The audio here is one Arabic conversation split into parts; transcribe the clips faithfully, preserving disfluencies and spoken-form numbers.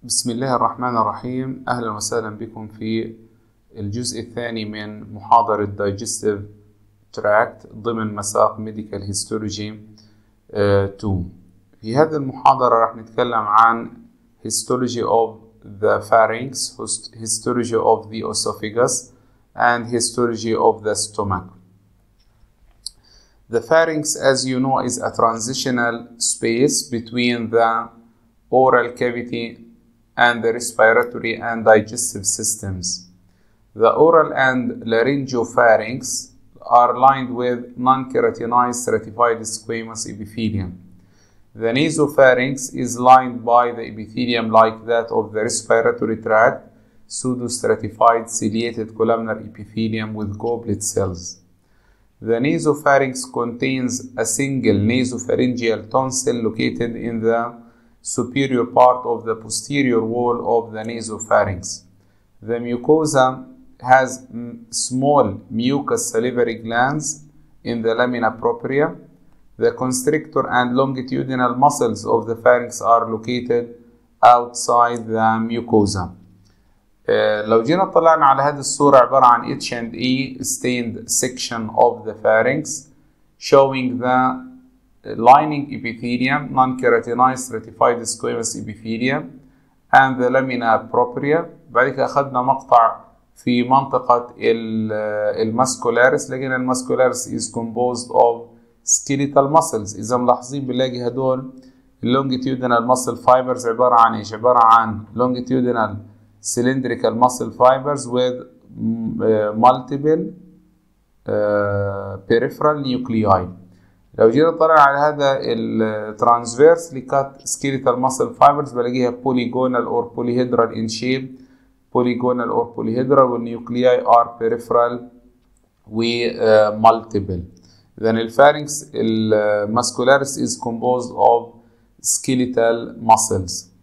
بسم الله الرحمن الرحيم. أهلا وسهلا بكم في الجزء الثاني من محاضرة Digestive Tract ضمن مساق Medical Histology اثنين. في هذه المحاضرة راح نتكلم عن Histology of the Pharynx, Histology of the Esophagus, and Histology of the Stomach. The pharynx, as you know, is a transitional space between the oral cavity and the respiratory and digestive systems. The oral and laryngopharynx are lined with non-keratinized stratified squamous epithelium. The nasopharynx is lined by the epithelium like that of the respiratory tract, pseudostratified ciliated columnar epithelium with goblet cells. The nasopharynx contains a single nasopharyngeal tonsil located in the superior part of the posterior wall of the nasopharynx. The mucosa has small mucous salivary glands in the lamina propria. The constrictor and longitudinal muscles of the pharynx are located outside the mucosa. Uh, لو جينا طلعنا على هذه الصورة عبارة عن H and E stained section of the pharynx showing the lining epithelium, non-keratinized stratified squamous epithelium, and the lamina propria. بعد كده أخذنا مقطع في منطقة الماسكولاريس، لكن الماسكولاريس is composed of skeletal muscles. إذا ملاحظين بنلاقي هدول longitudinal muscle fibers عبارة عن إيش؟ عبارة عن longitudinal cylindrical muscle fibers with uh, multiple uh, peripheral nuclei. لو جينا نطلع على هذا الترانسفيرس لكات سكيليتال ماسل فايبرز بلاقيها بوليجونال اور بوليهيدرال ان شيب، بوليجونال اور بوليهيدرال، والنيوكلياي ار بيريفرال ومالتيبل. then الفارنكس الماسكولاريس is composed of skeletal muscles.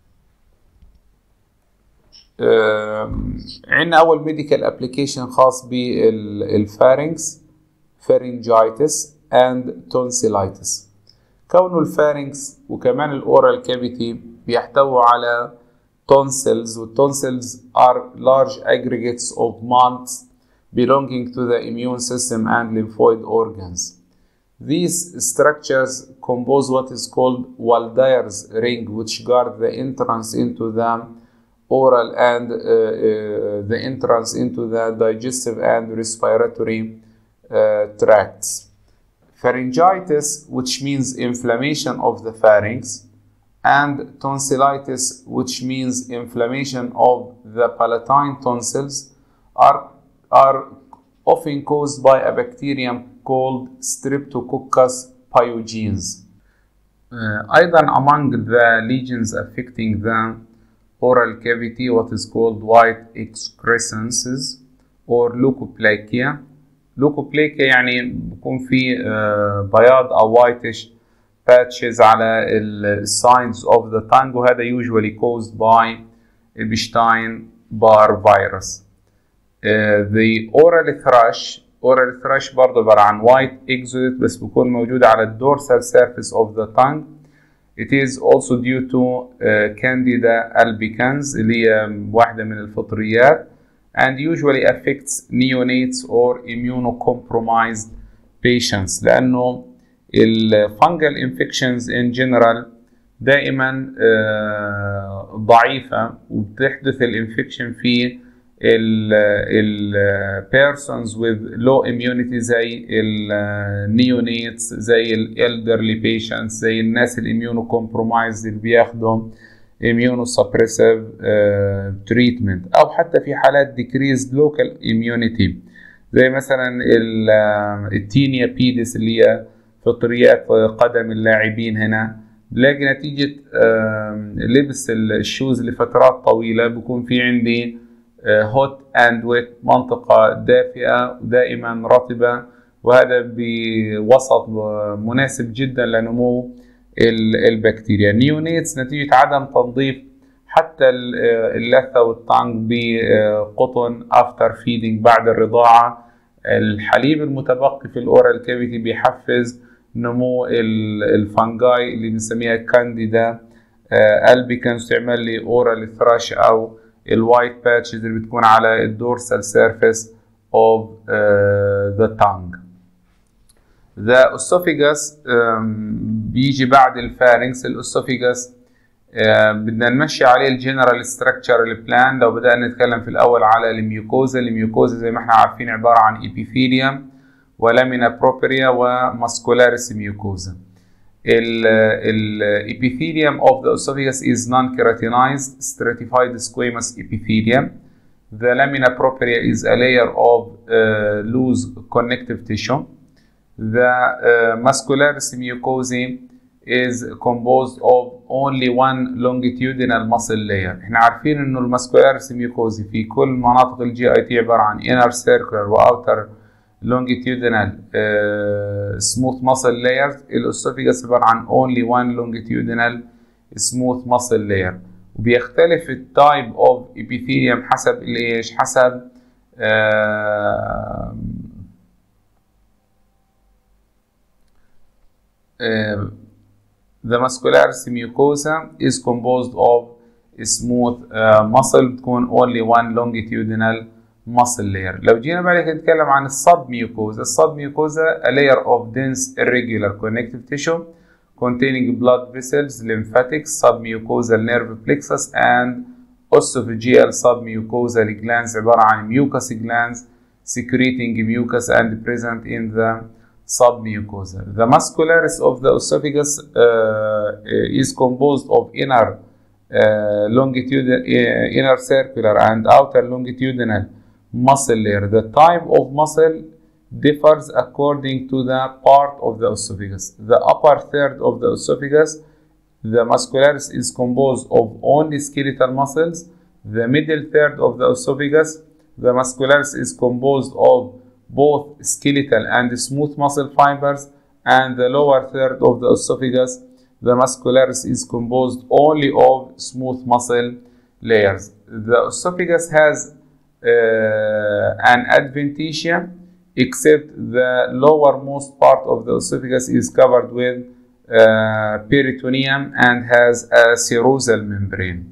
عندنا اول ميديكال ابلكيشن خاص بالفارنكس pharyngitis and tonsillitis. كونه الفارنكس وكمان الاورال كافيتي بيحتوي على tonsils، والtonsils are large aggregates of molds belonging to the immune system and lymphoid organs. These structures compose what is called Waldeyer's ring, which guard the entrance into the oral and uh, uh, the entrance into the digestive and respiratory uh, tracts. Pharyngitis, which means inflammation of the pharynx, and tonsillitis, which means inflammation of the palatine tonsils, are, are often caused by a bacterium called Streptococcus pyogenes. Uh, أيضا among the lesions affecting the oral cavity, what is called white excrescences or leukoplakia. لوكوبليكيا يعني بيكون في بياض أو whitish patches على ال sides of the tongue، وهذا usually caused by Epstein-Barr virus. Uh, the oral thrush oral thrush برضه عبارة عن white exudate بس بيكون موجود على ال dorsal surface of the tongue. It is also due to uh, Candida albicans اللي هي واحدة من الفطريات, and usually affects neonates or immunocompromised patients لأنه ال fungal infections in general دائما uh, ضعيفة، وبتحدث الانفكشن في ال ال persons with low immunity زي ال neonates، زي ال elderly patients، زي الناس ال immunocompromised اللي بياخدوا immunosuppressive uh, treatment، أو حتى في حالات decreased local immunity زي مثلا التينيا بيدس اللي هي فطريات قدم اللاعبين. هنا بلاقي نتيجة uh, لبس الشوز لفترات طويلة بيكون في عندي uh, hot and wet، منطقة دافئة ودائما رطبة، وهذا بوسط مناسب جدا لنمو البكتيريا. نيونيتس نتيجة عدم تنظيف حتى اللثة والطنج بقطن after feeding بعد الرضاعة. الحليب المتبقي في الأورال كافيتي بيحفز نمو الفنجاي اللي بنسميها كانديدا albicans تعمل لي oral thrush أو الوايت باتشز اللي بتكون على الدورسال surface of uh, the tongue. The esophagus um, بيجي بعد الفارنكس. الاسوفيجاس uh, بدنا نمشي عليه الجنرال ستراكشر البلان. لو بدأنا نتكلم في الأول على الميوكوزا، الميوكوزا زي ما احنا عارفين عبارة عن epithelium ولامينا بروبريا وماسكولاريس ميوكوزا. ال epithelium of the esophagus is non-keratinized stratified squamous epithelium. The lamina propria is a layer of uh, loose connective tissue. The uh, muscularis mucosae is composed of only one longitudinal muscle layer. احنا عارفين انه الماسكولاريس ميوكوزي في كل مناطق الجي اي تي عبارة عن inner circular و outer longitudinal uh, smooth muscle layers. الاسوفيجاس عبارة عن only one longitudinal smooth muscle layer. وبيختلف التايب اوف epithelium حسب ايش؟ حسب uh, Uh, the muscularis mucosa is composed of a smooth uh, muscle بتكون only one longitudinal muscle layer. لو جينا بعد كده نتكلم عن السب ميوكوزا. السب ميوكوزا a layer of dense irregular connective tissue containing blood vessels, lymphatics, submucosal nerve plexus and esophageal submucosal glands عبارة عن mucus glands secreting mucus and present in the submucosa. The muscularis of the esophagus uh, is composed of inner uh, longitudinal, uh, inner circular and outer longitudinal muscle layer. The type of muscle differs according to the part of the esophagus. The upper third of the esophagus, the muscularis is composed of only skeletal muscles. The middle third of the esophagus, the muscularis is composed of both skeletal and smooth muscle fibers, and the lower third of the esophagus, the muscularis is composed only of smooth muscle layers. The esophagus has uh, an adventitia, except the lowermost part of the esophagus is covered with uh, peritoneum and has a serosal membrane.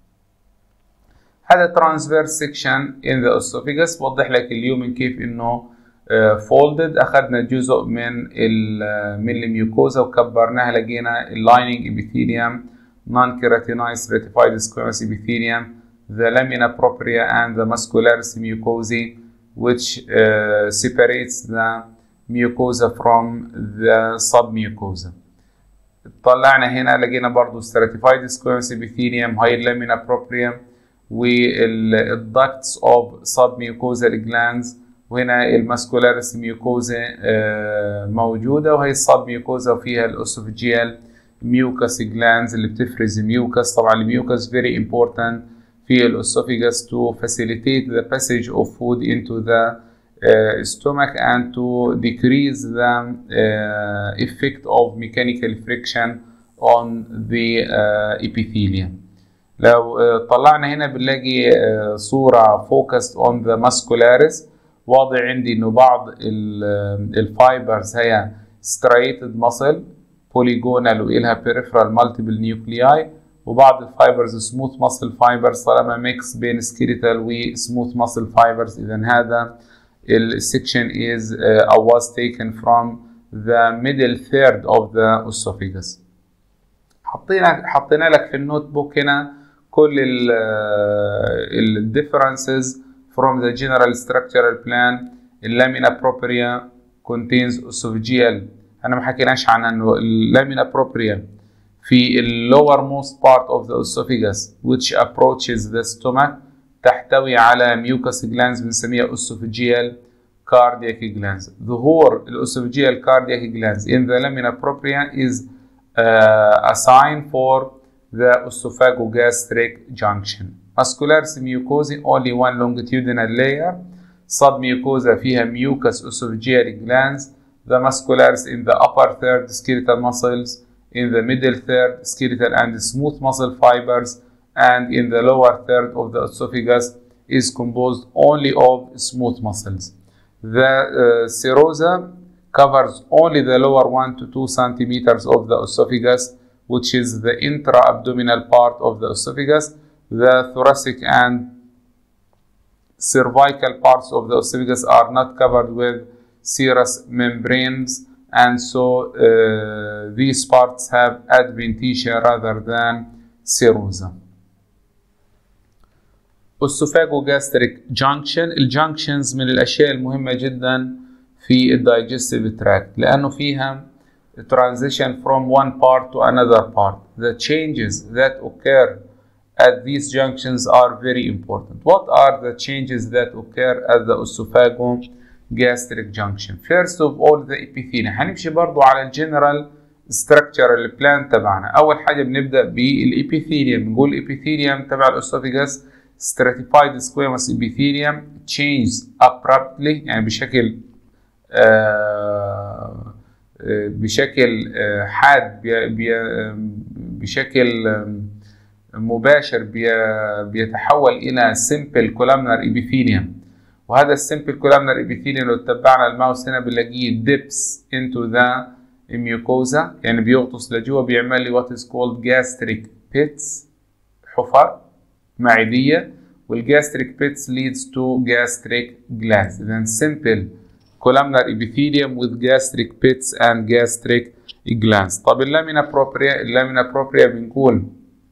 هذا transverse section in the esophagus بوضح لك اليوم كيف انه folded. اخذنا جزء من من الميوكوزا وكبرناها لقينا اللايننج epithelium, non-keratinized stratified squamous epithelium, the lamina propria and the muscularis mucosae which uh, separates the mucosa from the submucosa. طلعنا هنا لقينا برضو stratified squamous epithelium, هاي اللامينا propria والducts of submucosal glands، وهنا الماسكولاريس ميوكوزا موجودة، وهي الصب ميوكوزا وفيها الأسوفجيال ميوكس جلاندز اللي بتفرز ميوكس. طبعا الميوكس very important في الأسوفيجاس to facilitate the passage of food into the uh, stomach and to decrease the uh, effect of mechanical friction on the uh, epithelium. لو uh, طلعنا هنا بنلاقي uh, صورة focused on the muscularis. واضح عندي انه بعض الفايبرز هي striated muscle polygonal وإلها peripheral multiple nuclei، وبعض الفايبرز smooth muscle fibers طالما mix بين skeletal و smooth muscle fibers. إذا هذا السكشن is uh, or was taken from the middle third of the esophagus. حطينا حطينا لك في النوت بوك هنا كل ال differences from the general structural plan. اللامينا propria contains esophageal. أنا ما حكيناش عنها إنه اللامينا propria في ال lowermost part of the esophagus which approaches the stomach تحتوي على mucus glands بنسميها esophageal cardiac glands. ظهور ال esophageal cardiac glands in the lamina propria is uh, a sign for the esophagogastric junction. Muscularis mucosae only one longitudinal layer. Submucosa فيها mucus esophageal glands. The muscularis in the upper third skeletal muscles, in the middle third skeletal and smooth muscle fibers, and in the lower third of the esophagus is composed only of smooth muscles. The uh, serosa covers only the lower one to two centimeters of the esophagus, which is the intra-abdominal part of the esophagus. The thoracic and cervical parts of the esophagus are not covered with serous membranes, and so uh, these parts have adventitia rather than serosa. Esophagogastric junction. الجنكشنز من الأشياء المهمة جدا في الدايجستيف تراكت لأنه فيها transition from one part to another part. The changes that occur at these junctions are very important. What are the changes that occur at the esophagogastric junction? First of all, the epithelium. هنمشي برضو على الجنرال structure البلان تبعنا. أول حاجة بنبدأ بالإبيثيليوم. بنقول الإبيثيليوم تبع الأسوفيجاس stratified squamous epithelium changes abruptly، يعني بشكل آه بشكل آه حاد بي بي بشكل مباشر بي بيتحول إلى simple columnar epithelium. وهذا السمبل columnar epithelium لو تبعنا الماوس هنا بنلاقيه dips into the mucosa، يعني بيغطس لجوا، بيعمل لي what is called gastric pits، حفر معدية، والgastric pits leads to gastric glands. Then simple columnar epithelium with gastric pits and gastric glands. طب اللامينا بروبريا، اللامينا بروبريا بنقول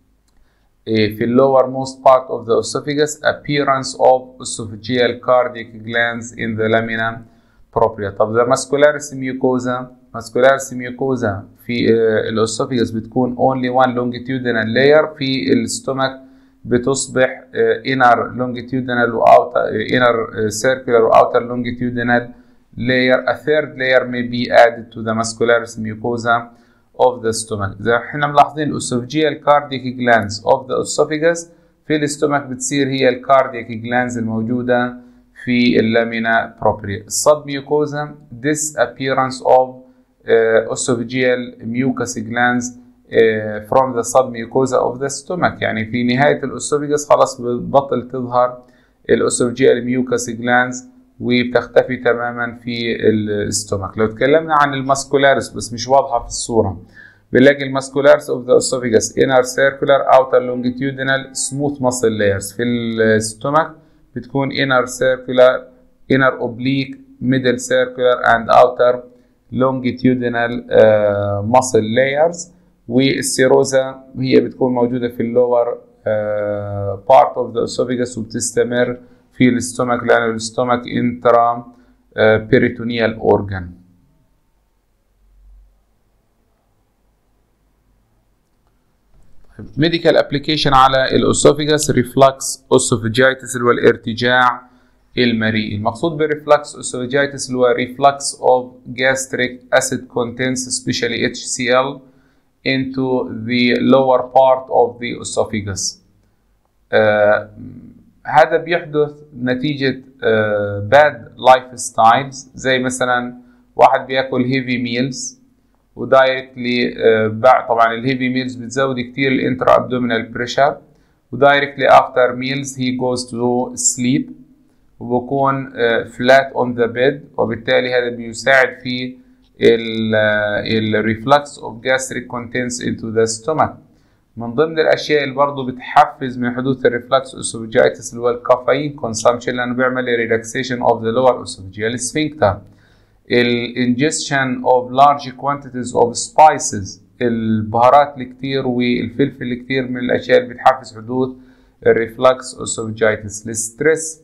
في lower most part of the esophagus appearance of esophageal cardiac glands in the lamina propria. طب the muscularis mucosa، muscularis mucosa في الاسوفيجاس بتكون only one longitudinal layer، في الستومك بتصبح inner longitudinal و outer inner circular و outer longitudinal layer. A third layer may be added to the muscularis mucosa of the stomach. إذا احنا ملاحظين الاسوفجيال cardiac glands of the esophagus في الاستومك بتصير هي الكاردياك glands الموجودة في اللامينا بروبريا. submucosa disappearance of uh, esophageal mucus glands uh, from the submucosa of the stomach، يعني في نهاية الاسوفيجاس خلاص بتبطل تظهر الاسوفجيال mucus glands وبتختفي تماما في الاستومك. لو تكلمنا عن الماسكولاريس بس مش واضحة في الصورة، بنلاقي الماسكولاريس of the esophagus inner circular outer longitudinal smooth muscle layers. في الاستومك بتكون inner circular inner oblique middle circular and outer longitudinal uh, muscle layers. والسيروزا هي بتكون موجودة في اللور uh, part of the esophagus وبتستمر في الاستومك لأن الاستومك انترا بيريتونيال اورجان. ميديكال ابلكيشن على الاسوفيجاس ريفلكس اسوفيجايتس اللي هو الارتجاع المريء. المقصود بالريفلكس اسوفيجايتس اللي هو ريفلكس اوف gastric acid contents especially H C L into the lower part of the esophagus. uh, هذا بيحدث نتيجة باد لايف ستايلز، زي مثلا واحد بياكل هيفي ميلز ودايركتلي بعد، طبعا الهيفي ميلز بتزود كتير الانترا ابدومينال بريشر، ودايركتلي افتر ميلز هي جوز تو سليب وبكون فلات اون ذا بيد، وبالتالي هذا بيساعد في الريفلكس اوف gastric contents into the stomach. من ضمن الاشياء اللي برضه بتحفز من حدوث الريفلكس اسوفيجايتس اللي هو الكافيين كونسامشن، لانه بيعمل ريلاكسيشن اوف ذا لور اسوفيجيال سفنكتر. الانجستشن اوف لارج كوانتيتيز اوف سبايسز، البهارات الكتير والفلفل الكتير من الاشياء اللي بتحفز حدوث الريفلكس اسوفيجايتس. الستريس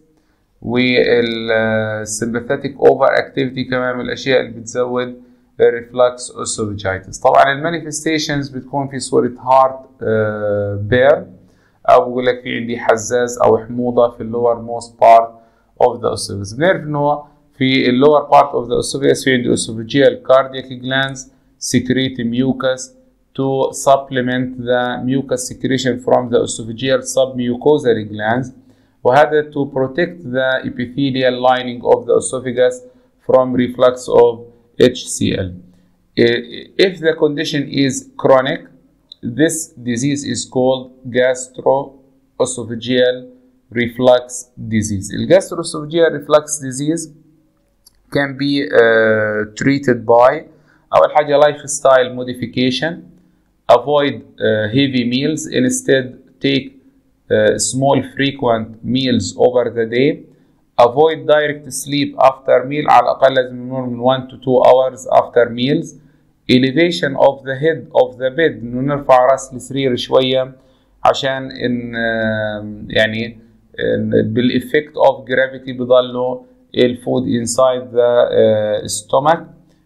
والسمباثيتك اوفر اكتيفيتي كمان من الاشياء اللي بتزود ريفلكس اسوفيجايتس. طبعا المانيفستيشنز بتكون في صورة هارت بير، او بقول لك في عندي حزاز او حموضه في اللور موست بارت اوف ذا اسوفيجاس. بنعرف انه في اللور بارت اوف ذا اسوفيجاس في عندي اسوفيجيال كاردياك جلاندز secrete mucus to supplement the mucus secretion from the esophageal submucosal glands، وهذا to protect the epithelial lining of the esophagus from reflux of H C L. If the condition is chronic, this disease is called gastroesophageal reflux disease. The gastroesophageal reflux disease can be uh, treated by أول حاجة lifestyle modification avoid uh, heavy meals, instead take uh, small frequent meals over the day. Avoid direct sleep after meal، على الأقل لازم نقول من one to two hours after meals. Elevation of the head of the bed، إنه نرفع راس السرير شوية عشان إن يعني بالإفكت of gravity بضلوا الفود inside the uh, stomach.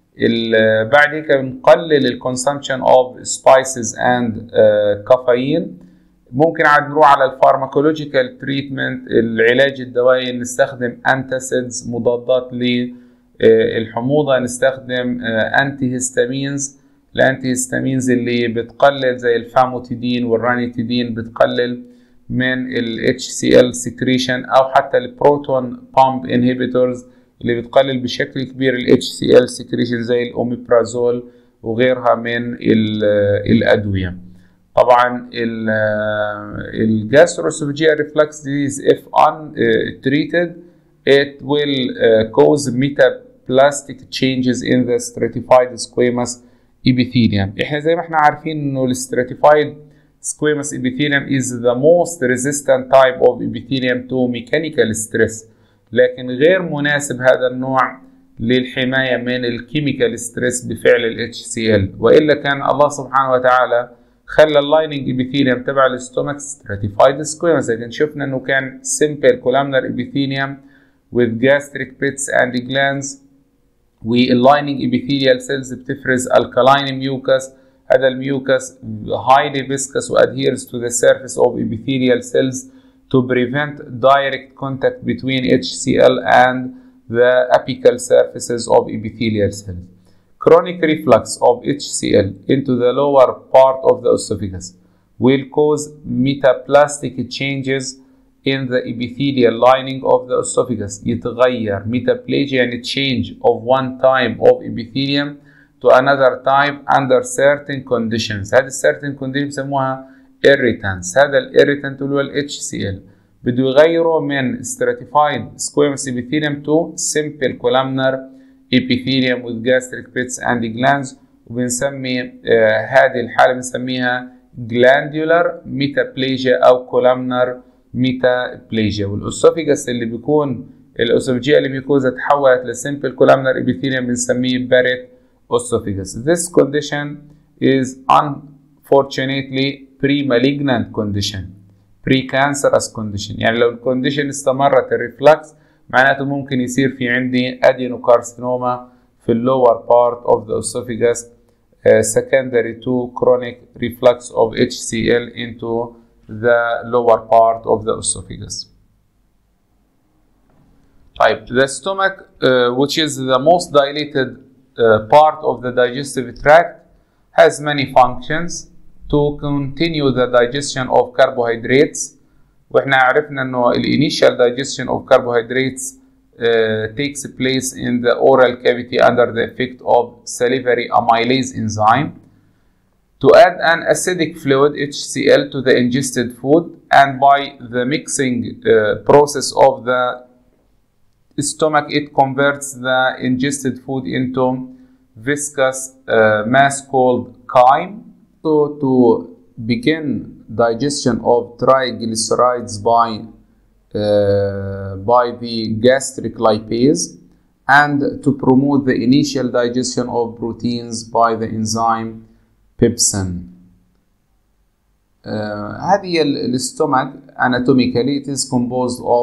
بعد هيك بنقلل الكونسامشن of spices and uh, caffeine. ممكن عاد نروح على الفارماكولوجيكال تريتمنت، العلاج الدوائي، نستخدم انتاسيدز مضادات للحموضه، نستخدم انتي هيستامينز. الانتي هيستامينز اللي بتقلل زي الفاموتيدين والرانيتيدين بتقلل من ال إتش سي إل secretion، او حتى البروتون بامب انهبيتورز اللي بتقلل بشكل كبير ال إتش سي إل secretion زي الاوميبرازول وغيرها من الادويه. طبعا الجاستروسوفاجيال ريفلكس ديزيز if untreated it will cause metaplastic changes in the stratified squamous epithelium. احنا زي ما احنا عارفين انه ال stratified squamous epithelium is the most resistant type of epithelium to mechanical stress، لكن غير مناسب هذا النوع للحماية من الكيميكال ستريس بفعل ال إتش سي إل، وإلا كان الله سبحانه وتعالى خلى اللايننج ابيثيليوم تبع الاستومك stratified squamous، لكن شفنا انه كان simple columnar epithelium with gastric pits and glands، واللايننج epithelial cells بتفرز alkaline mucus. هذا الميوكس highly viscous adheres to the surface of epithelial cells to prevent direct contact between إتش سي إل and the apical surfaces of epithelial cells. Chronic reflux of إتش سي إل into the lower part of the esophagus will cause metaplastic changes in the epithelial lining of the esophagus. يتغير metaplasia يعني change of one type of epithelium to another type under certain conditions. هذه certain conditions بسموها irritants. هذا الirritant اللي هو ال إتش سي إل بده يغيره من stratified squamous epithelium to simple columnar epithelium with gastric pits and glands، وبنسمي آه هذه الحالة بنسميها glandular metaplasia أو columnar metaplasia. والأسوفيجاس اللي بيكون الأسوفيجيال ميكوزا تحولت لsimple columnar epithelium بنسميه Barrett esophagus. This condition is unfortunately pre-malignant condition، pre-cancerous condition. يعني لو الكونديشن استمرت الريفلكس معناته ممكن يصير في عندي adenocarcinoma في lower part of the esophagus uh, secondary to chronic reflux of إتش سي إل into the lower part of the esophagus. طيب the stomach uh, which is the most dilated uh, part of the digestive tract has many functions to continue the digestion of carbohydrates. واحنا عرفنا انه الانيشال digestion of carbohydrates uh, takes place in the oral cavity under the effect of salivary amylase enzyme to add an acidic fluid إتش سي إل to the ingested food, and by the mixing uh, process of the stomach it converts the ingested food into viscous uh, mass called chyme. So to begin digestion of triglycerides by uh, by the gastric lipase, and to promote the initial digestion of proteins by the enzyme pepsin. Uh, هذه الستومك anatomically it is composed of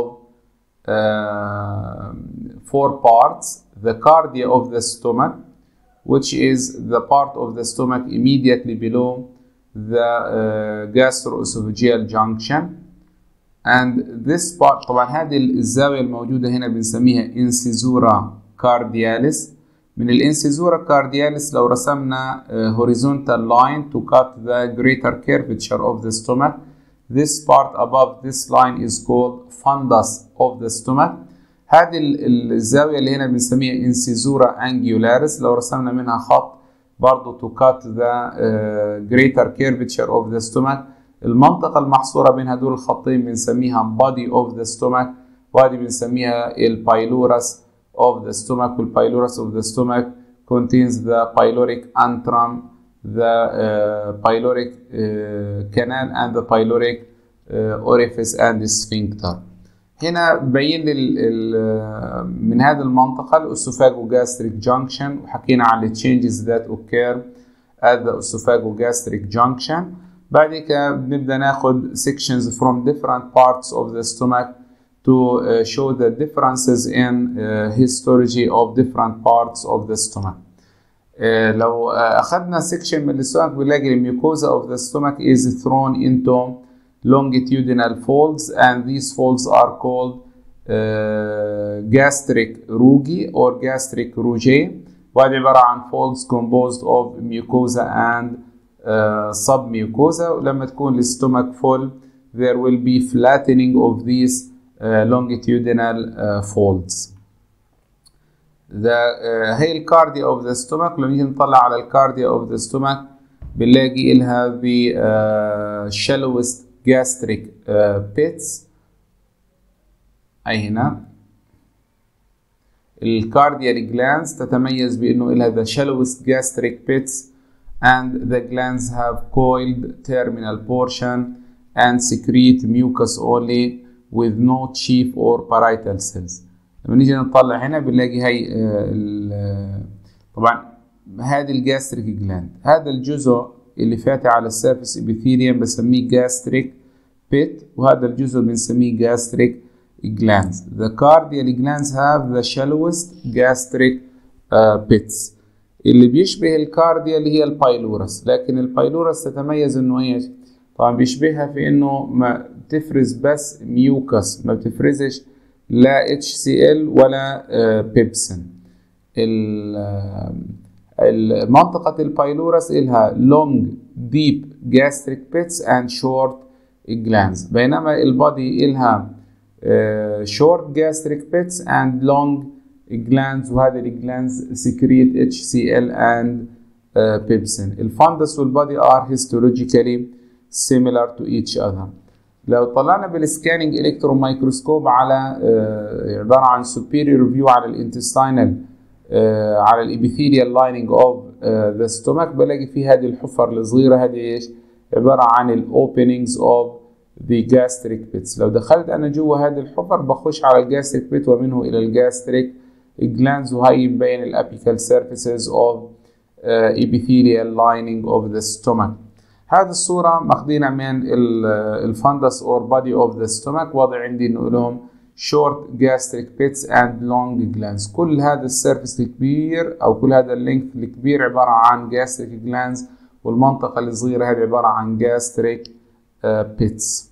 uh, four parts. The cardia of the stomach, which is the part of the stomach immediately below the uh, gastroesophageal junction, and this part طبعا هذه الزاوية الموجودة هنا بنسميها incisura cardialis. من الانسيزورا cardialis لو رسمنا uh, horizontal line to cut the greater curvature of the stomach, this part above this line is called fundus of the stomach. هذه الزاوية اللي هنا بنسميها incisura angularis، لو رسمنا منها خط برضو to cut the uh, greater curvature of the stomach. المنطقة المحصورة بين هدول الخطين بنسميها body of the stomach، وهذه بنسميها البايلورس of the stomach. والبايلورس of the stomach contains the pyloric antrum, the uh, pyloric uh, canal and the pyloric uh, orifice and the sphincter. هنا بين من هذه المنطقة الأسوفاجوجاستريك junction، وحكينا عن the changes that occur at the esophagogastric junction. بعد كده بنبدأ ناخد sections from different parts of the stomach to uh, show the differences in uh, histology of different parts of the stomach. Uh, لو uh, أخذنا section من السtomach بنلاقي الميوكوزا of the stomach is thrown into longitudinal folds, and these folds are called uh, gastric rugae or gastric rugae، وهذه عبارة عن folds composed of mucosa and uh, submucosa. ولما تكون الstomach full there will be flattening of these uh, longitudinal uh, folds. The uh, هي الكارديا of the stomach. لما نيجي نطلع على الكارديا of the stomach بنلاقي لها the uh, shallowest gastric uh, pits. أي هنا الكارديال glands تتميز بأنه لها the shallowest gastric pits, and the glands have coiled terminal portion and secrete mucus only with no chief or parietal cells. لما نيجي نطلع هنا بنلاقي هي uh, طبعا هذه الجاستريك جلاند، هذا الجزء اللي فاتح على السيرفس ابيثيليوم بسميه gastric pit، وهذا الجزء بنسميه gastric glands. The cardial glands have the shallowest gastric uh, pits. اللي بيشبه الكارديا اللي هي البايلورس، لكن البايلورس تتميز انه ايش؟ طبعا بيشبهها في انه ما بتفرز بس ميوكس، ما بتفرزش لا اتش سي ال ولا uh, بيبسين. المنطقة البايلورس إلها long deep gastric pits and short glands، بينما البادي إلها uh, short gastric pits and long glands، وهذه الجلاندز secrete اتش سي ال and uh, pepsin. الفندس والبادي are histologically similar to each other. لو طلعنا بالسكاننج الكترون مايكروسكوب على uh, عبارة عن superior view على الانتستينال uh, على الابيثيليال لايننج اوف ذا ستومك بلاقي فيه هذه الحفر الصغيرة، هذه ايش؟ عبارة عن الاوبننجز اوف the gastric pits. لو دخلت انا جوا هذه الحفر بخش على الجاستريك بيت ومنه الى الجاستريك glands، وهي مبين الابيكال surfaces of uh, epithelial lining of the stomach. هذه الصورة ماخذينها من الفندس or body of the stomach، وضع عندي انه لهم short gastric pits and long glands. كل هذا السيرفس الكبير او كل هذا اللينث الكبير عبارة عن gastric glands، والمنطقة الصغيرة هذه عبارة عن gastric uh, pits.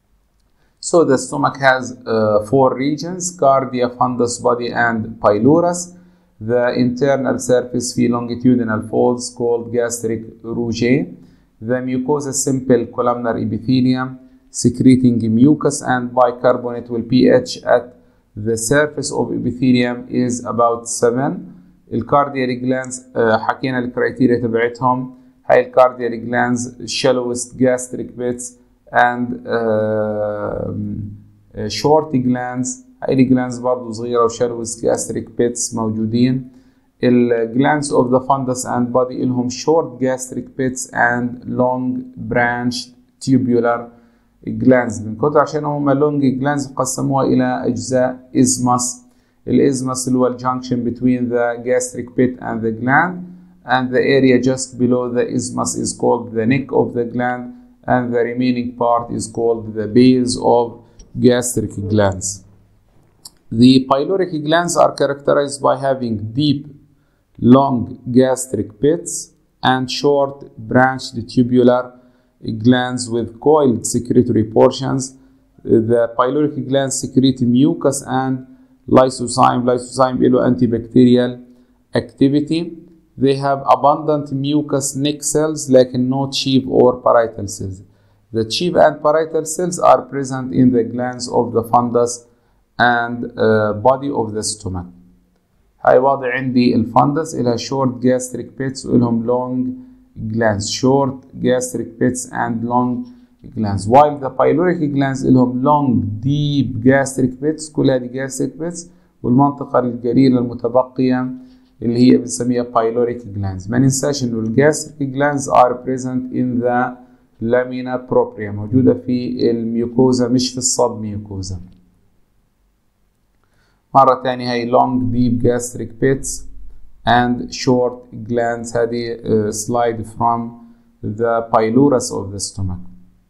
So the stomach has uh, four regions: cardia, fundus, body, and pylorus. The internal surface في longitudinal folds called gastric rugae. The mucosa simple columnar epithelium secreting mucus and bicarbonate will pH at the surface of epithelium is about seven. الكارديال glands uh, حكينا الكرايتيريا تبعتهم. هاي الكارديال glands shallowest gastric pits and uh, short glands. هاي الجلاندز برضو صغيرة وشالوس gastric pits موجودين. الجلاندز of the fundus and body إلهم short gastric pits and long branched tubular glands. من كتر عشان هم long glands قسموها إلى أجزاء isthmus. الاسمس اللي هو junction between the gastric pit and the gland, and the area just below the isthmus is called the neck of the gland, and the remaining part is called the base of gastric glands. The pyloric glands are characterized by having deep, long gastric pits and short branched tubular glands with coiled secretory portions. The pyloric glands secrete mucus and lysozyme. Lysozyme is antibacterial activity. They have abundant mucus neck cells like no chief or parietal cells. The chief and parietal cells are present in the glands of the fundus and uh, body of the stomach. هاي واضح عندي الفندس إلها short gastric pits وإلهم long glands. Short gastric pits and long glands. While the pyloric glands إلهم long deep gastric pits. كل هذه gastric pits. والمنطقة القليلة المتبقية اللي هي بنسميها pyloric glands. ما ننساش انه الجاستريك glands are present in the lamina propria، موجودة في الميوكوزا مش في الصب ميوكوزا. مرة تانية هي long deep gastric pits and short glands. هذه uh, slide from the pylorus of the stomach.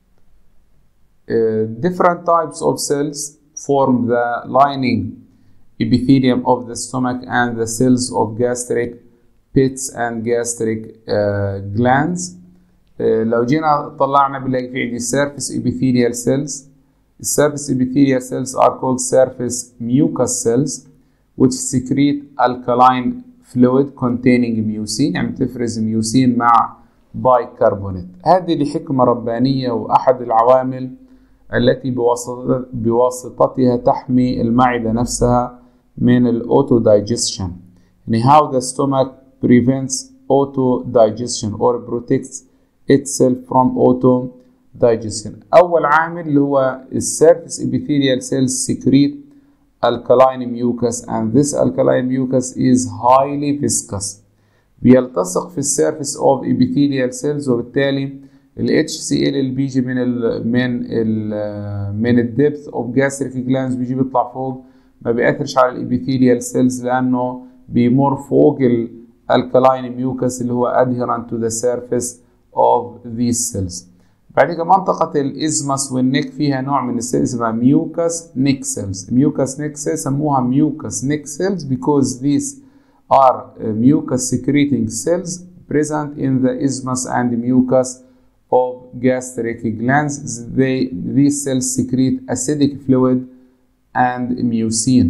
Uh, different types of cells form the lining epithelium of the stomach and the cells of gastric pits and gastric uh, glands. uh, لو جينا طلعنا بنلاقي في عندي surface epithelial cells. The surface epithelial cells are called surface mucous cells which secrete alkaline fluid containing mucin، يعني تفرز ميوسين مع بايكربونات. هذه لحكمة ربانية وأحد العوامل التي بواسطتها تحمي المعدة نفسها من الأوتو دايجيشن. يعني how the stomach prevents auto digestion or protects itself from auto digestion. أول عامل اللي هو surface epithelial cells secrete alkaline mucus and this alkaline mucus is highly viscous. بيلتصق في السيرفيس of epithelial cells، وبالتالي ال إتش سي إل اللي بيجي من ال من ال من الدبث اوف gastric glands بيجي بيطلع فوق، ما بيأثرش على الابيثيليال سيلز لأنه بيمر فوق الالكالاين ميوكس اللي هو adherent to the surface of these cells. بعد كده منطقة الإزمس والنك فيها نوع من السيلز اسمها ميوكس نيك سيلز. ميوكس نيك سيلز سموها ميوكس نيك سيلز because these are mucus secreting cells present in the isthmus and mucus of gastric glands. They, these cells secrete acidic fluid and mucin.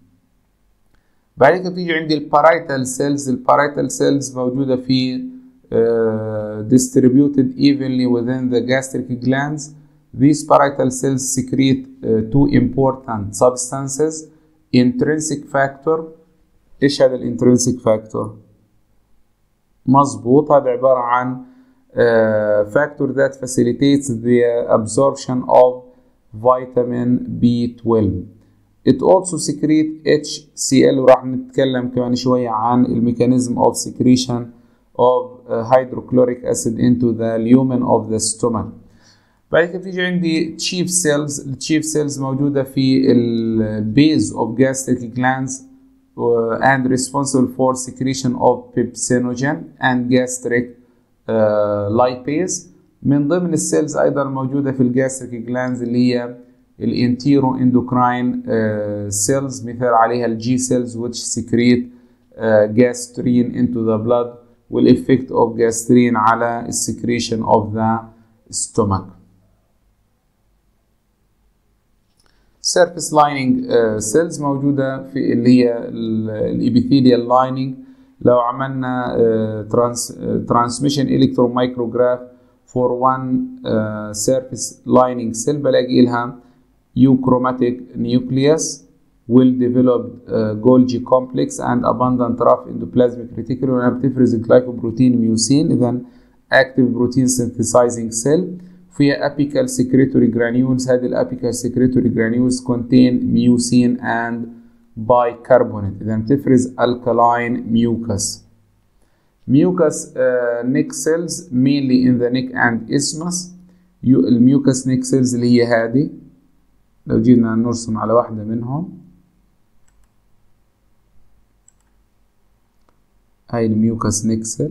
بعد كده بيجي عندي البارايتال سيلز. البارايتال سيلز موجودة في uh, distributed evenly within the gastric glands. These parietal cells secrete uh, two important substances: intrinsic factor. ايش هذا الانترنسيك فاكتور؟ مظبوط، هذا عبارة عن uh, factor that facilitates the absorption of vitamin بي اثناشر. It also secrete إتش سي إل، وراح نتكلم كمان شوية عن الميكانيزم of secretion of uh, hydrochloric acid into the lumen of the stomach. بعد كده بتيجي عندي chief cells. الchief cells موجودة في ال base of gastric glands uh, and responsible for secretion of pepsinogen and gastric uh, lipase. من ضمن السيلز أيضا موجودة في الجاستريك جلاندز اللي هي الانتيرو اندوكراين cells، مثال عليها الجي cells which secrete uh, gastrin into the blood، والإفكت of gastrin على السكريشن of the stomach. surface lining uh, cells موجودة في اللي هي الابيثيليال lining. لو عملنا uh, trans, uh, transmission electron micrograph for one uh, surface lining cell بلاقي لها euchromatic nucleus, well developed uh, Golgi complex and abundant rough endoplasmic reticulum. وأنا بتفرز glycoprotein mucin، إذا active protein synthesizing cell. فيها apical secretory granules. هذه الapical secretory granules contain mucin and bicarbonate، إذا بتفرز alkaline mucus. mucus uh, neck cells mainly in the neck and isthmus. الميوكس neck cells اللي هي هذه، لو جينا نرسم على واحدة منهم، هاي الميوكس neck cell،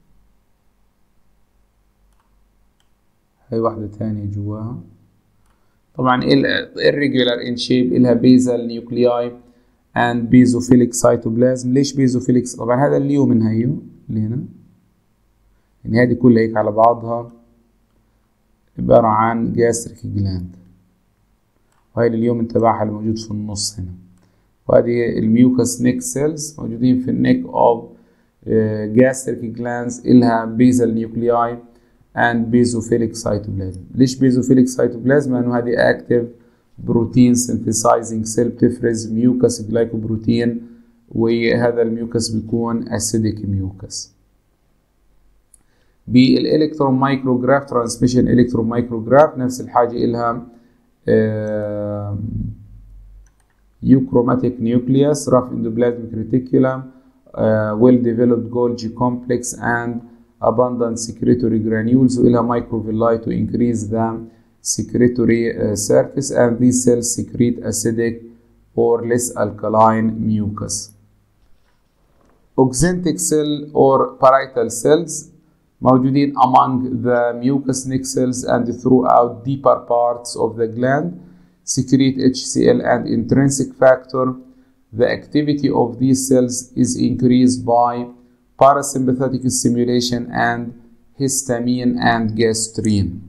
هاي واحدة تانية جواها. طبعا irregular in shape، إلها basal nuclei and basophilic cytoplasm. ليش basophilic؟ طبعا هذا اليومن هيو اللي هنا، يعني هذه كلها هيك على بعضها عبارة عن gastric gland، وهي اليومن تبعها اللي موجود في النص هنا. وهذه الميوكس نيك سيلز موجودين في النيك of uh, gastric glands، إلها basal nuclei and basophilic cytoplasm. ليش basophilic cytoplasm؟ لأنه هذه active protein synthesizing cell بتفرز ميوكس جلايكوبروتين، وهذا الميوكس بيكون acidic mucus. بالإلكترون مايكروجراف transmission إلكترون مايكروجراف نفس الحاجة، إلها uh, euchromatic nucleus, rough endoplasmic reticulum, uh, well developed Golgi complex and abundant secretory granules وإلها microvilli to increase the secretory uh, surface, and these cells secrete acidic or less alkaline mucus. Oxyntic cell or parietal cells موجودين among the mucous-neck cells and throughout deeper parts of the gland, secrete H C L and intrinsic factor. The activity of these cells is increased by parasympathetic stimulation and histamine and gastrin.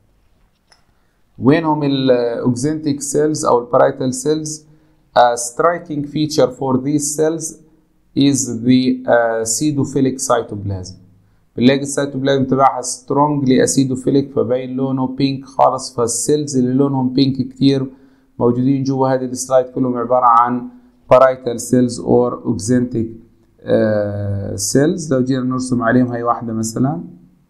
وينهم الاوكزنتيك cells أو parietal cells؟ A striking feature for these cells is the uh, acidophilic cytoplasm. بنلاقي السيتوبلازم تبعها strongly acidophilic فباين لونه بينك خالص، فالسيلز اللي لونهم بينك كتير موجودين جوا هذه السلايد كلهم عبارة عن parietal cells or oxyntic uh, cells. لو جينا نرسم عليهم هاي واحدة مثلا،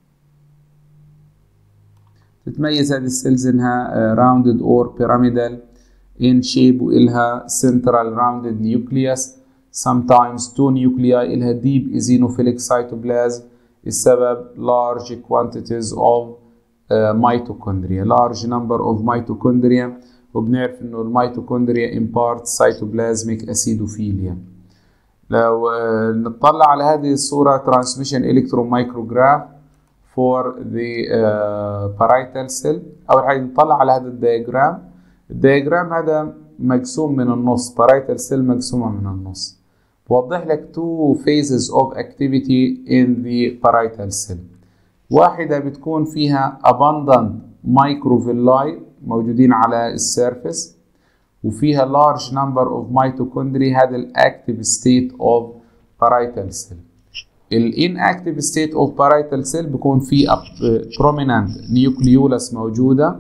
تتميز هذه السيلز انها uh, rounded or pyramidal in shape وإلها central rounded nucleus, sometimes two nuclei، إلها deep eosinophilic cytoplasm. السبب large quantities of uh, mitochondria, large number of mitochondria، وبنعرف انه الميتوكوندريا impart cytoplasmic acidophilia. لو uh, نطلع على هذه الصورة transmission electron micrograph for the uh, parietal cell. أول حاجة نطلع على هذا الدياجرام. الدياجرام هذا مقسوم من النص، parietal cell مقسومة من النص. بوضح لك two phases of activity in the parietal cell. واحدة بتكون فيها abundant microvilli موجودين على السيرفس، وفيها large number of mitochondria. هذا ال active state of parietal cell. ال inactive state of parietal cell بيكون في prominent nucleolus موجودة.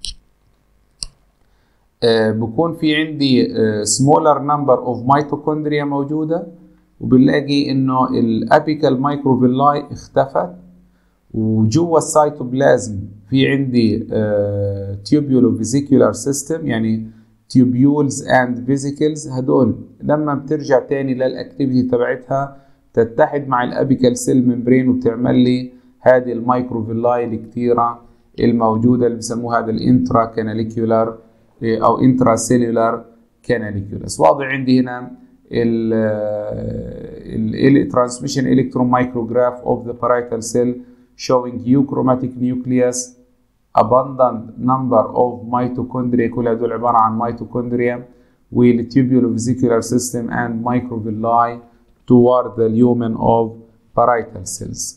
بكون في عندي smaller number of mitochondria موجودة، وبنلاقي انه الابيكال مايكروفيلاي اختفت، وجوا السيتوبلازم في عندي tubulo vesicular system يعني tubules and vesicles. هدول لما بترجع تاني للاكتيفيتي تبعتها تتحد مع الابيكال سيل ممبرين وبتعمل لي هذه المايكروفيلاي الكتيرة الموجودة اللي بسموها هذا الانترا كاناليكولار او intracellular canaliculus. واضح عندي هنا ال ال transmission electron micrograph of the parietal cell showing euchromatic nucleus, abundant number of mitochondria، كل هدول عبارة عن mitochondria، وال tubulo vesicular system and microvilli toward the lumen of parietal cells.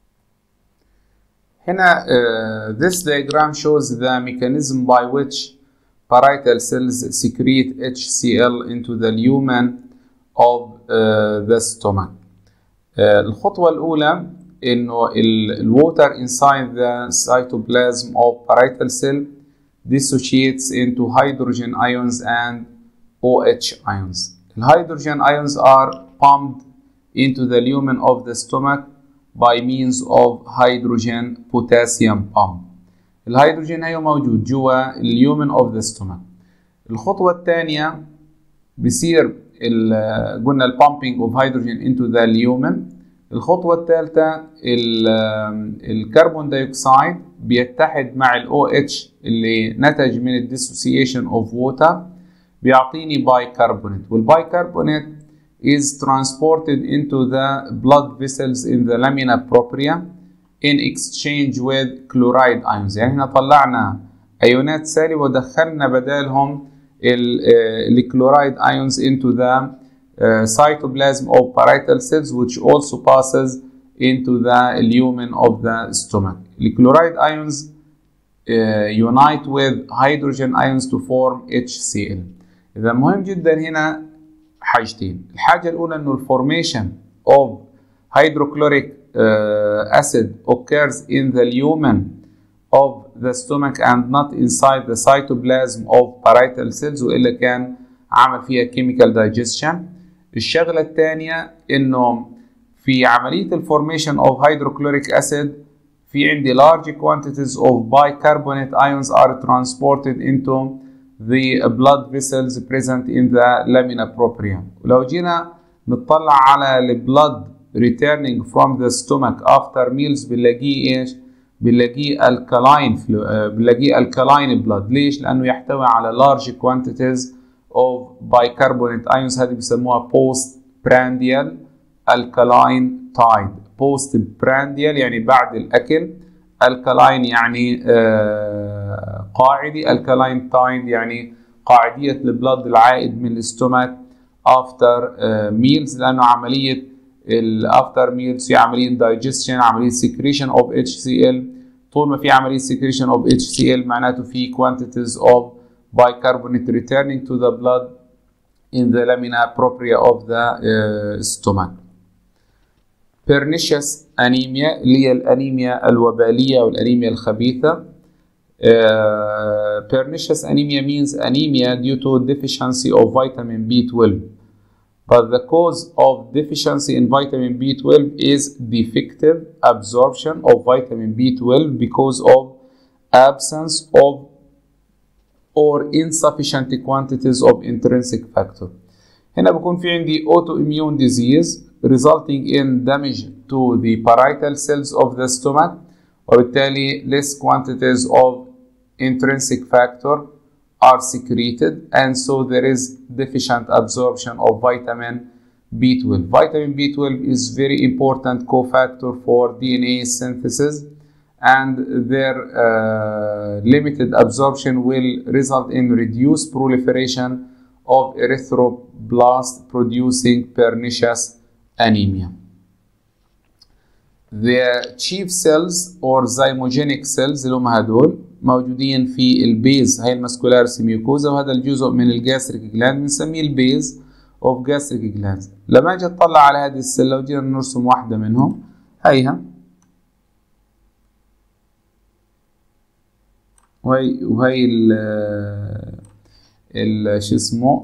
هنا uh, this diagram shows the mechanism by which parietal cells secrete H C L into the lumen of uh, the stomach. Uh, الخطوة الأولى إنه ال water inside the cytoplasm of parietal cell dissociates into hydrogen ions and O H ions. The hydrogen ions are pumped into the lumen of the stomach by means of hydrogen potassium pump. الهيدروجين هيو موجود جوا اليومن اوف ذا ستومك. الخطوة الثانية بصير قلنا البامبينج اوف هيدروجين انتو ذا اليومن. الخطوة الثالثة الكربون دايوكسيد بيتحد مع الاو اتش اللي نتج من الديسوسيشن اوف ووتر بيعطيني بايكربونات، والبايكربونات is transported into the blood vessels in the lamina propria in exchange with chloride ions. يعني احنا طلعنا ايونات سالبة ودخلنا بدالهم الكلورايد ions into the uh, cytoplasm of parietal cells, which also passes into the lumen of the stomach. الكلورايد ions uh, unite with hydrogen ions to form H C L. إذا مهم جدا هنا حاجتين. الحاجة الأولى إنه الفورميشن of hydrochloric uh, acid occurs in the lumen of the stomach and not inside the cytoplasm of parietal cells، وإلا كان عمل فيها chemical digestion. الشغلة الثانية إنه في عملية الفورميشن of hydrochloric acid في عندي large quantities of bicarbonate ions are transported into the blood vessels present in the lamina propria. ولو جينا نطلع على البلد returning from the stomach after meals بنلاقيه ايش؟ بنلاقيه alkaline بنلاقيه alkaline blood. ليش؟ لأنه يحتوي على large quantities of bicarbonate ions. هذه بيسموها postprandial alkaline tide. postprandial يعني بعد الأكل، alkaline يعني آه قاعدي، alkaline tide يعني قاعدية البلد العائد من الاستومك after uh, meals، لأنه عملية ال after meals في عملية digestion، عملية secretion of H C L. طول ما في عملية secretion of H C L معناته في quantities of bicarbonate returning to the blood in the lamina propria of the uh, stomach. Pernicious anemia اللي هي الأنيميا الوبالية والأنيميا الخبيثة. Uh, pernicious anemia means anemia due to deficiency of vitamin B twelve. But the cause of deficiency in vitamin B twelve is defective absorption of vitamin B twelve because of absence of or insufficient quantities of intrinsic factor. هنا بكون في عندي autoimmune disease resulting in damage to the parietal cells of the stomach، وبالتالي less quantities of intrinsic factor are secreted, and so there is deficient absorption of vitamin B twelve. Vitamin B twelve is very important cofactor for D N A synthesis, and their uh, limited absorption will result in reduced proliferation of erythroblast producing pernicious anemia. The chief cells or zymogenic cells اللي هم هدول موجودين في البيز، هاي الماسكولاريس ميوكوزا، وهذا الجزء من الجاستريك جلاند بنسميه البيز اوف جاستريك جلاند. لما اجي اطلع على هذه السله وجينا نرسم واحده منهم، هيها وهي وهي ال ال شو اسمه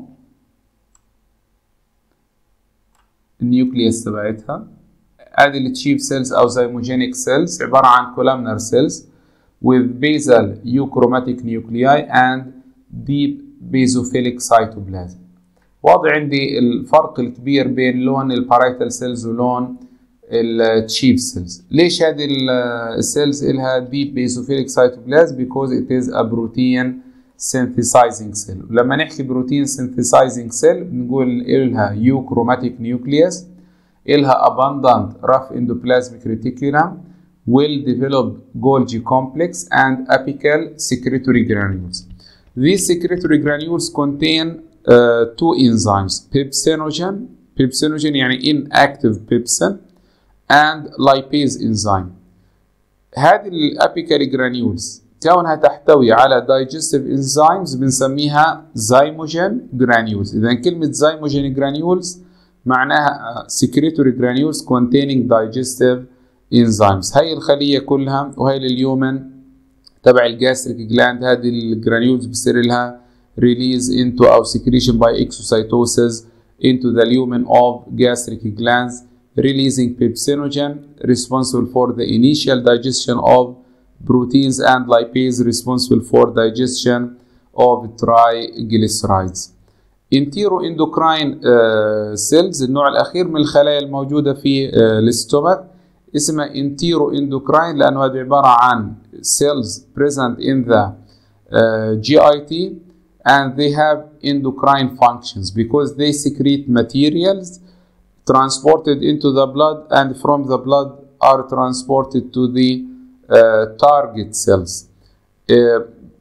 النيوكليوس تبعتها. هذه التشيف سيلز او زيموجينيك سيلز عباره عن كولامنر سيلز with basal euchromatic nuclei and deep basophilic cytoplasm. واضح عندي الفرق الكبير بين لون البارايتال سيلز ولون التشيف سيلز. ليش هذه السيلز لها deep basophilic cytoplasm؟ because it is a protein synthesizing cell. ولما نحكي protein synthesizing cell بنقول لها euchromatic nucleus، لها abundant rough endoplasmic reticulum، well developed Golgi complex, and apical secretory granules. These secretory granules contain uh, two enzymes, pepsinogen, pepsinogen يعني inactive pepsin, and lipase enzyme. هذه الapical granules كونها تحتوي على digestive enzymes بنسميها zymogen granules. إذا كلمة zymogen granules معناها secretory granules containing digestive enzymes. هاي الخلية كلها وهي اليومن تبع الجاستريك جلاند، هذه الجرانيولز بصير لها release into أو secretion by exocytosis into the lumen of gastric glands, releasing pepsinogen responsible for the initial digestion of proteins and lipase responsible for digestion of triglycerides. enteroendocrine uh, cells النوع الأخير من الخلايا الموجودة في uh, الاستومك اسمها enteroendocrine لأنه هذه عبارة عن cells present in the uh, G I T, and they have endocrine functions because they secrete materials transported into the blood, and from the blood are transported to the uh, target cells. uh,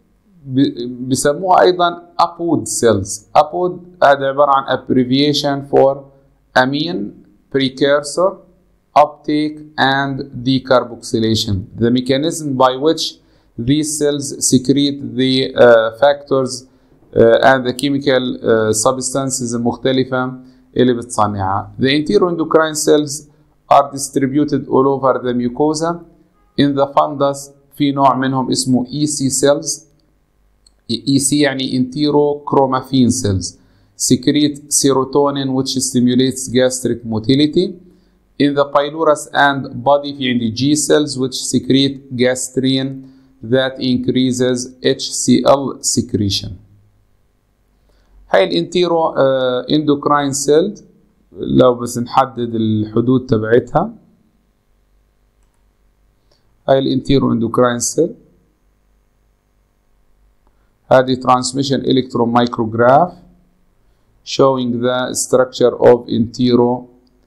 بيسموها أيضا APOD cells. APOD هذا عبارة عن abbreviation for amine precursor uptake and decarboxylation. The mechanism by which these cells secrete the uh, factors uh, and the chemical uh, substances المختلفة اللي بتصنعها. The enteroendocrine cells are distributed all over the mucosa. In the fundus في نوع منهم اسمه E C cells. E C يعني enterochromaffin cells secrete serotonin which stimulates gastric motility. In the pylorus and body في عندي G cells which secrete gastrin that increases H C L secretion. هاي الانتيرو uh, endocrine cell لو بس نحدد الحدود تبعتها، هاي الانتيرو اندوكراين سيل، هذه transmission electron micrograph showing the structure of entero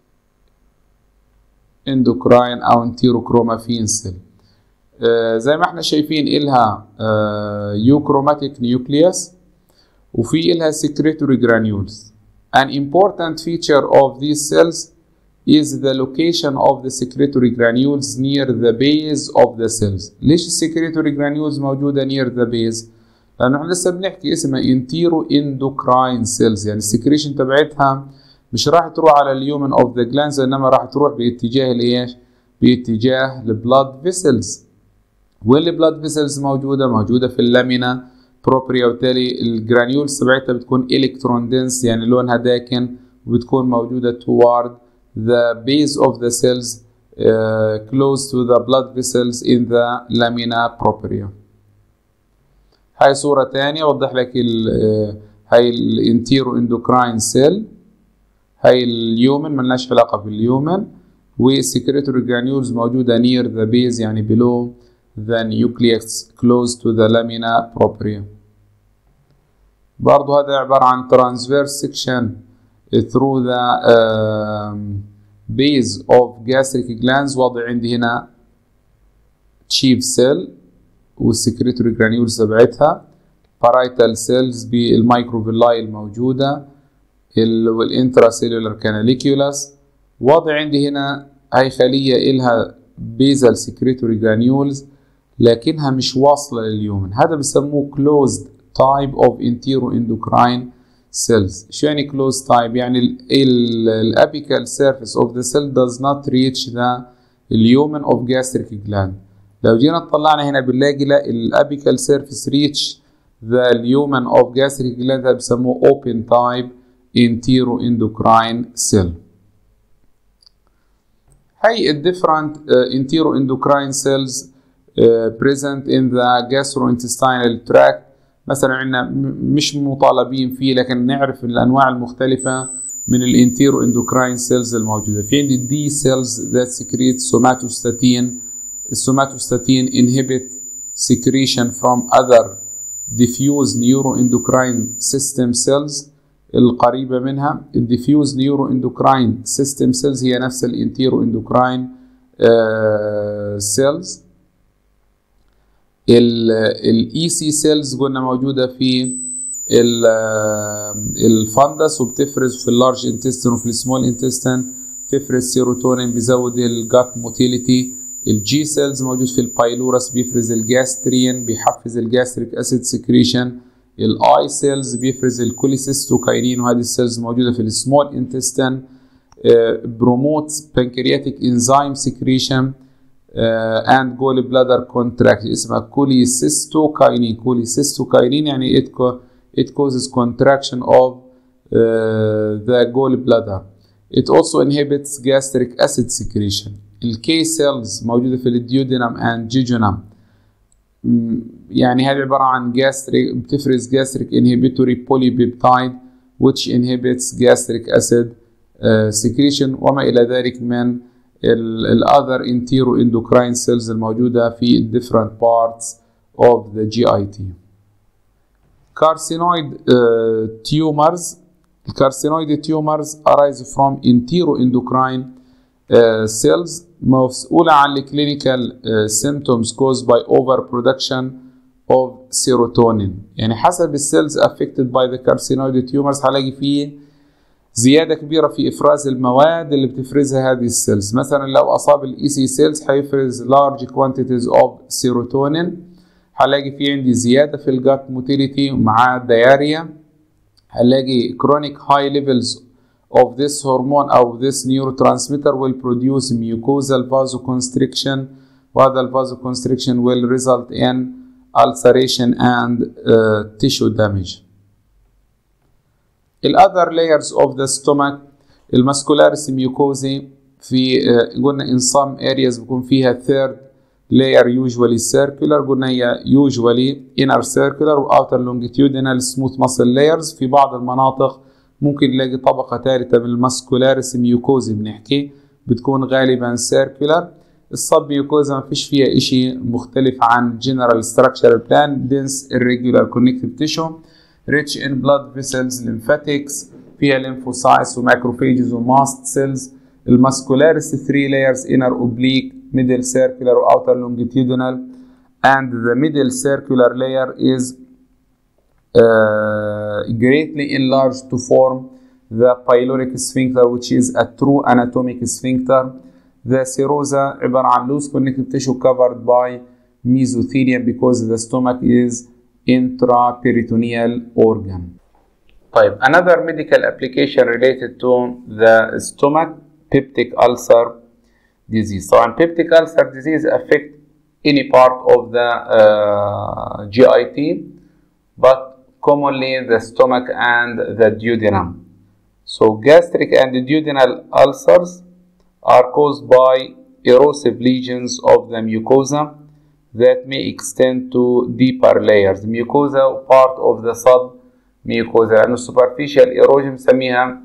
endocrine أو enterochromaffin cell. آه زي ما احنا شايفين إلها آه euchromatic nucleus وفي إلها secretory granules. An important feature of these cells is the location of the secretory granules near the base of the cells. ليش السكريتوري granules موجودة near the base؟ لأنه احنا لسه بنحكي اسمها انتيرو اندوكراين سيلز، يعني السكريشن تبعتها مش راح تروح على اليومن اوف ذا جلانز، انما راح تروح باتجاه الايش؟ باتجاه البلاد فيسلز. وين البلاد فيسلز موجودة؟ موجودة في اللامينا بروبريا، وبالتالي الجرانيولز تبعتها بتكون الكترون دنس يعني لونها داكن، وبتكون موجودة toward the base of the cells uh, close to the blood vessels in the lamina propria. هاي صورة تانية وضح لك ال هاي الانتيرو اندوكراين سيل، هاي اليومن ملناش علاقة باليومن، والسكريتوري جرانيولز موجودة near the base يعني below the nucleus close to the lamina propria. برضو هذا عبارة عن transverse section through the uh, base of gastric glands. وضع عندي هنا chief cell والسكريتوري جرانيولز تبعتها، بارايتال سيلز بالمايكروفيلاي الموجودة، والانترا سيلولار كاناليكيولاس. وضع عندي هنا هاي خلية إلها بيزال سكريتوري جرانيولز لكنها مش واصلة لليومن، هذا بسموه closed type of enteroendocrine cells. شو يعني closed type؟ يعني ال apical surface of the cell does not reach the lumen of gastric gland. لو جينا اطلعنا هنا بنلاقي لا الابيكال سيرفيس ريتش ذا اليومن اوف جاستريك جلاند، هذا بسموه اوبن تايب انتيرو اندوكراين سيل. هي الديفرنت انتيرو اندوكراين سيلز بريزنت ان ذا جاستروانتستينال تراكت. مثلا عندنا مش مطالبين فيه لكن نعرف الانواع المختلفه من الانتيرو اندوكراين سيلز الموجوده. في عندي الدي سيلز ذات سكريت سوماتوستاتين. السوماتوستاتين inhibit secretion from other diffuse neuroendocrine system cells القريبة منها. ال diffuse neuroendocrine system cells هي نفس ال enteroendocrine uh, cells. ال E C cells قلنا موجودة في الفندس وبتفرز في اللارج intestine وفي السمول intestine، بتفرز سيروتونين بيزود الجات موتيليتي. الجي سيلز موجود في البايلورس بيفرز الجاسترين بيحفز الجاستريك اسيد سكريشن. الاي سيلز بيفرز الكوليسيستوكاينين، وهذه السيلز موجوده في السمول انتستين. بروموتس بانكرياتيك انزيم سكريشن اند جول بلادر كونتراكت، اسمها كوليسيستوكاينين. كوليسيستوكاينين يعني it, it causes contraction of uh, the gallbladder. It also inhibits gastric acid secretion. الكي سيلز موجودة في الديودينم اند جيجونم، يعني هذه عبارة عن gastric بتفرز gastric inhibitory polypeptide which inhibits gastric acid uh, secretion وما إلى ذلك من ال other enteroendocrine cells الموجودة في different parts of the جي آي تي. Carcinoid uh, tumors. Carcinoid tumors arise from enteroendocrine uh, cells مسؤولة عن الكلينيكال symptoms caused by overproduction of serotonin. يعني حسب السيلز affected by the carcinoid tumors هلاقي فيه زيادة كبيرة في إفراز المواد اللي بتفرزها هذه السيلز. مثلا لو أصاب الإي سي سيلز هيفرز large quantities of serotonin، هلاقي فيه عندي زيادة في الجات موتيليتي مع الدياريا. هلاقي chronic high levels of this hormone أو this neurotransmitter will produce mucosal vasoconstriction، وهذا ال vasoconstriction will result in ulceration and uh, tissue damage. ال other layers of the stomach الماسكولاريس mucosae في uh, قلنا in some areas بيكون فيها third layer usually circular، قلنا هي usually inner circular و outer longitudinal smooth muscle layers. في بعض المناطق ممكن نلاقي طبقة ثالثة من الماسكولاريس ميوكوزي بنحكي بتكون غالبا سيركولار. السب ميوكوزا ما فيش فيها اشي مختلف عن جنرال ستراكشر بلان، دنس irregular connective tissue rich in blood vessels lymphatics، فيها lymphocytes وماكروفيجز وماست سيلز. الماسكولاريس three layers inner oblique middle circular و outer longitudinal and the middle circular layer is uh, greatly enlarged to form the pyloric sphincter which is a true anatomic sphincter. The serosa عبارة عن loose connective tissue covered by mesothelium because the stomach is intraperitoneal organ. طيب another medical application related to the stomach peptic ulcer disease. طبعا peptic ulcer disease affect any part of the uh, G I T but commonly the stomach and the duodenum. So gastric and duodenal ulcers are caused by erosive lesions of the mucosa that may extend to deeper layers. Mucosa part of the submucosa لأنه superficial erosion بنسميها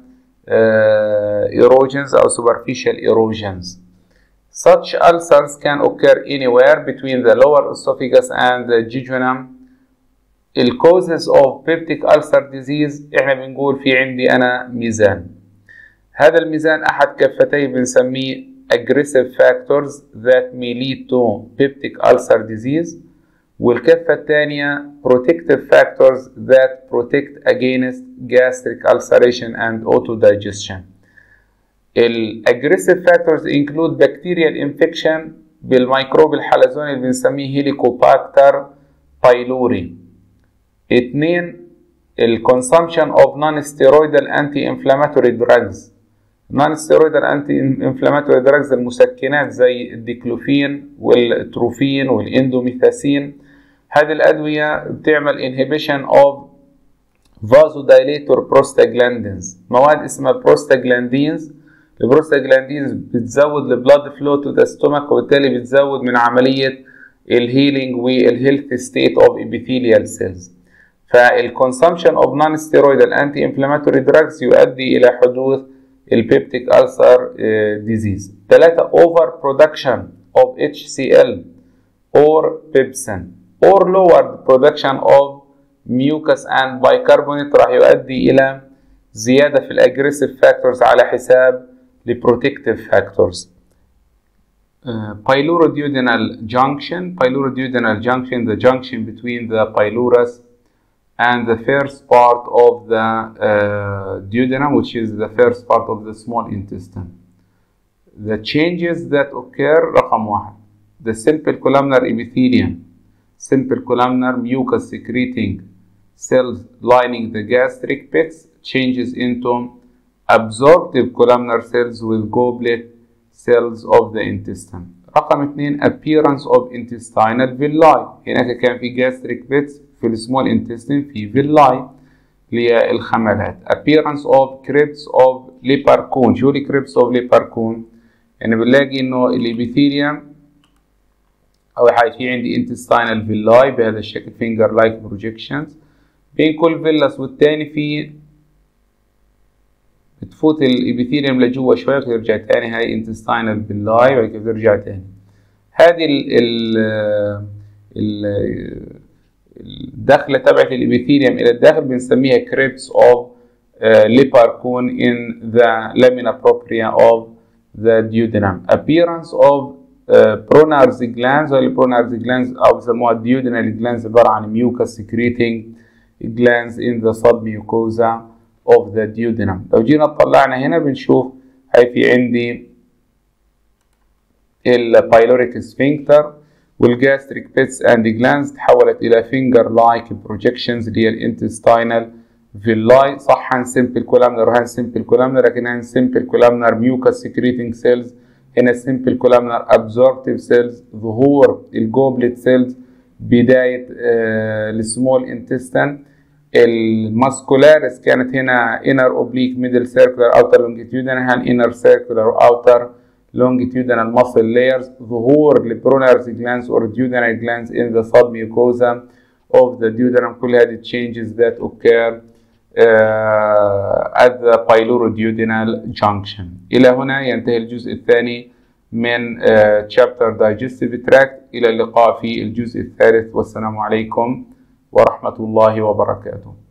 uh, erosions أو superficial erosions. Such ulcers can occur anywhere between the lower esophagus and the jejunum. The causes of peptic ulcer disease احنا بنقول في عندي أنا ميزان. هذا الميزان أحد كفتيه بنسميه aggressive factors that may lead to peptic ulcer disease، والكفة الثانية protective factors that protect against gastric ulceration and autodigestion. ال aggressive factors include bacterial infection بالميكروب الحلزوني اللي بنسميه هيليكوباكتر بايلوري. اثنين ال consumption of non-steroidal anti-inflammatory drugs. non-steroidal anti-inflammatory drugs المسكنات زي الديكلوفين والتروفين والاندوميثاسين. هذه الأدوية بتعمل inhibition of vasodilator prostaglandins، مواد اسمها prostaglandins. البروستاجلاندينز بتزود البلاد فلو تو ذا ستومك وبالتالي بتزود من عملية الهيلينج والهيلث ستيت اوف epithelial سيلز. فالكونسامشن اوف نون ستيرويدال انتي انفلاماتوري دراجز يؤدي الى حدوث البيبتيك ألسر ديزيز. ثلاثة اوفر برودكشن اوف اتش سي ال اور بيبسين اور lowered production of mucus and bicarbonate راح يؤدي الى زيادة في الاجريسيف فاكتورز على حساب البروتكتيف فاكتورز. Pylorodduodenal junction. Pylorodduodenal junction, the junction between the pylorus and the first part of the uh, duodenum, which is the first part of the small intestine. The changes that occur, رقم واحد, the simple columnar epithelium, simple columnar mucus secreting cells lining the gastric pits changes into absorptive columnar cells with goblet cells of the intestine. رقم اثنين appearance of intestinal villi. هناك كان في gastric pits في السمول intestine في villi اللي هي الخملات. appearance of crypts of Lepercon. شو لي crypts of Lepercon؟ يعني بنلاقي انه الابيثيليوم اول حاجه في عندي intestinal villi بهذا الشكل finger like projections. بين كل فيلس والتاني في بتفوت الابيثيليوم لجوا شويه وترجع تاني. هاي intestinal villi وبعد كده بترجع تاني. هذه ال ال الدخله تبعت الابيثيليوم الى الداخل بنسميها crypts of uh, Lepercon in the lamina propria of the duodenum. appearance of uh, Bronner's glands. والبرونرز glands او بيسموها duodenal glands عباره عن mucus secreting glands in the submucosa of the duodenum. لو جينا طلعنا هنا بنشوف هاي في عندي البايلوريك سفنكتر والجاستريك بيتس اند جلانز تحولت الى فينجر لايك بروجكشنز اللي هي الانتستينال فيلاي. صح هان سمبل كولامنر وهان سمبل كولامنر، لكن هان سمبل كولامنر ميوكس سكريتنج سيلز، هنا سمبل كولامنر ابزوربتيف سيلز. ظهور الجوبلت سيلز، بدايه آه السمول انتستين. الماسكولاريس كانت هنا انر اوبليك ميدل سيركولار اوتر لونجيتيودنال، هان انر سيركولار اوتر longitudinal muscle layers. ظهور لبرونرز glands or duodenal glands in the submucosa of the duodenum. كل هذه changes that occur uh, at the pyloroduodenal junction. إلى هنا ينتهي الجزء الثاني من uh, chapter digestive tract. إلى اللقاء في الجزء الثالث، والسلام عليكم ورحمة الله وبركاته.